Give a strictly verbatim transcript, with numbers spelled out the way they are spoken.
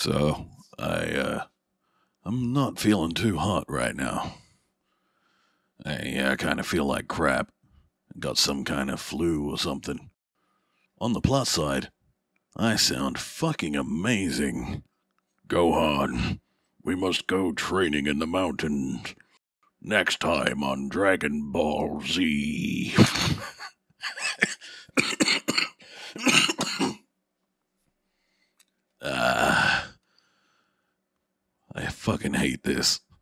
So, I, uh, I'm not feeling too hot right now. I uh, kind of feel like crap. Got some kind of flu or something. On the plus side, I sound fucking amazing. Gohan, we must go training in the mountains. Next time on Dragon Ball Z. Ah, I fucking hate this.